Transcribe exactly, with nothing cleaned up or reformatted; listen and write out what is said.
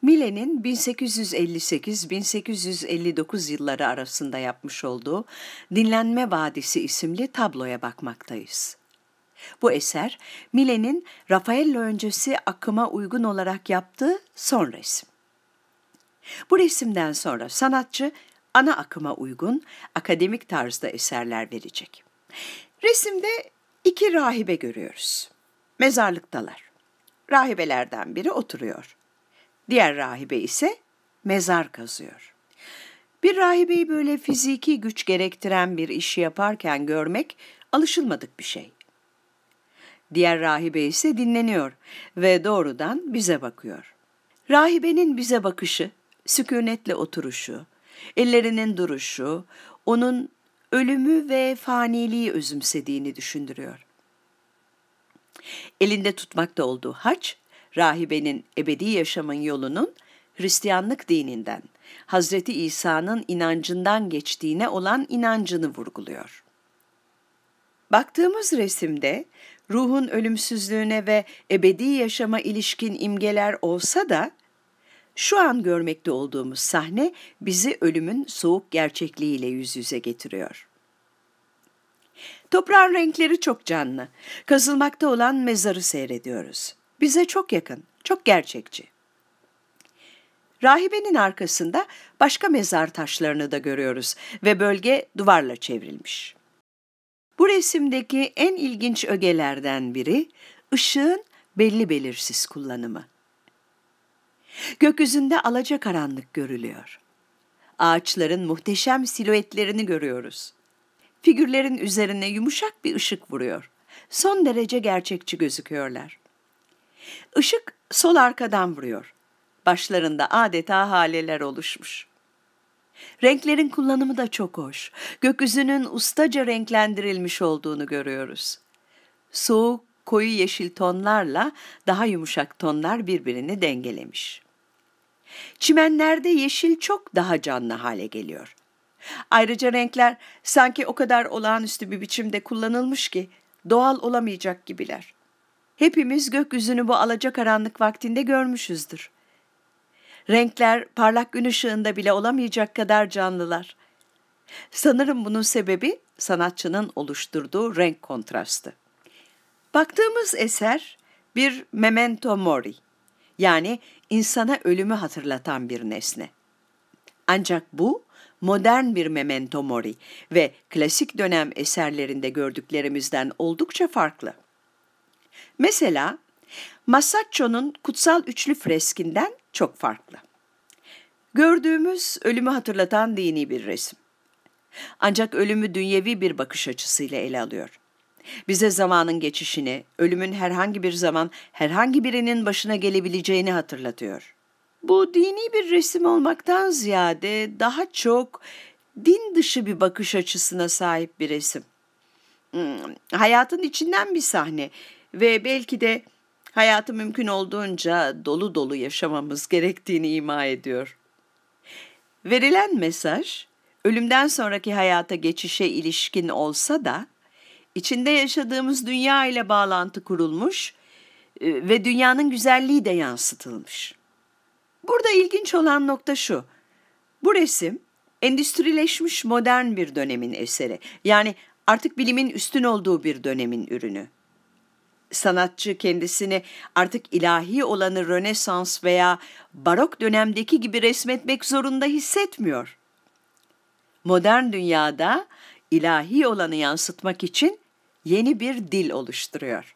Millet'in bin sekiz yüz elli sekiz - bin sekiz yüz elli dokuz yılları arasında yapmış olduğu Dinlenme Vadisi isimli tabloya bakmaktayız. Bu eser, Millet'in Raffaello öncesi akıma uygun olarak yaptığı son resim. Bu resimden sonra sanatçı ana akıma uygun akademik tarzda eserler verecek. Resimde iki rahibe görüyoruz. Mezarlıktalar. Rahibelerden biri oturuyor. Diğer rahibe ise mezar kazıyor. Bir rahibeyi böyle fiziki güç gerektiren bir işi yaparken görmek alışılmadık bir şey. Diğer rahibe ise dinleniyor ve doğrudan bize bakıyor. Rahibenin bize bakışı, sükunetle oturuşu, ellerinin duruşu, onun ölümü ve faniliği özümsediğini düşündürüyor. Elinde tutmakta olduğu haç, rahibenin ebedi yaşamın yolunun Hristiyanlık dininden, Hazreti İsa'nın inancından geçtiğine olan inancını vurguluyor. Baktığımız resimde ruhun ölümsüzlüğüne ve ebedi yaşama ilişkin imgeler olsa da, şu an görmekte olduğumuz sahne bizi ölümün soğuk gerçekliğiyle yüz yüze getiriyor. Toprağın renkleri çok canlı. Kazılmakta olan mezarı seyrediyoruz. Bize çok yakın, çok gerçekçi. Rahibenin arkasında başka mezar taşlarını da görüyoruz ve bölge duvarla çevrilmiş. Bu resimdeki en ilginç ögelerden biri ışığın belli belirsiz kullanımı. Gökyüzünde alacakaranlık görülüyor. Ağaçların muhteşem silüetlerini görüyoruz. Figürlerin üzerine yumuşak bir ışık vuruyor. Son derece gerçekçi gözüküyorlar. Işık sol arkadan vuruyor. Başlarında adeta haleler oluşmuş. Renklerin kullanımı da çok hoş. Gökyüzünün ustaca renklendirilmiş olduğunu görüyoruz. Soğuk, koyu yeşil tonlarla daha yumuşak tonlar birbirini dengelemiş. Çimenlerde yeşil çok daha canlı hale geliyor. Ayrıca renkler sanki o kadar olağanüstü bir biçimde kullanılmış ki doğal olamayacak gibiler. Hepimiz gökyüzünü bu alacakaranlık vaktinde görmüşüzdür. Renkler parlak gün ışığında bile olamayacak kadar canlılar. Sanırım bunun sebebi sanatçının oluşturduğu renk kontrastı. Baktığımız eser bir memento mori, yani insana ölümü hatırlatan bir nesne. Ancak bu modern bir memento mori ve klasik dönem eserlerinde gördüklerimizden oldukça farklı. Mesela Masaccio'nun Kutsal Üçlü freskinden çok farklı. Gördüğümüz ölümü hatırlatan dini bir resim. Ancak ölümü dünyevi bir bakış açısıyla ele alıyor. Bize zamanın geçişini, ölümün herhangi bir zaman herhangi birinin başına gelebileceğini hatırlatıyor. Bu dini bir resim olmaktan ziyade daha çok din dışı bir bakış açısına sahip bir resim. Hmm, hayatın içinden bir sahne ve belki de hayatı mümkün olduğunca dolu dolu yaşamamız gerektiğini ima ediyor. Verilen mesaj, ölümden sonraki hayata geçişe ilişkin olsa da, içinde yaşadığımız dünya ile bağlantı kurulmuş e, ve dünyanın güzelliği de yansıtılmış. Burada ilginç olan nokta şu, bu resim endüstrileşmiş modern bir dönemin eseri, yani artık bilimin üstün olduğu bir dönemin ürünü. Sanatçı kendisini artık ilahi olanı Rönesans veya Barok dönemdeki gibi resmetmek zorunda hissetmiyor. Modern dünyada ilahi olanı yansıtmak için yeni bir dil oluşturuyor.